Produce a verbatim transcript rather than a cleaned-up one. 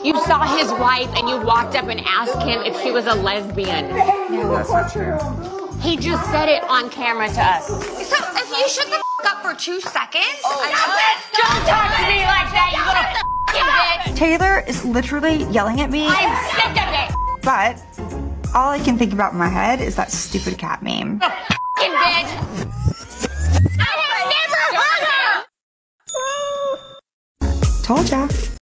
You saw his wife and you walked up and asked him if she was a lesbian. No, that's not true. He just said it on camera to us. So if you shut the f up for two seconds, oh, I don't talk to me like that, you little f***ing bitch. Taylor is literally yelling at me. I'm sick of it. But all I can think about in my head is that stupid cat meme. The f***ing bitch. I have never heard her. Told ya.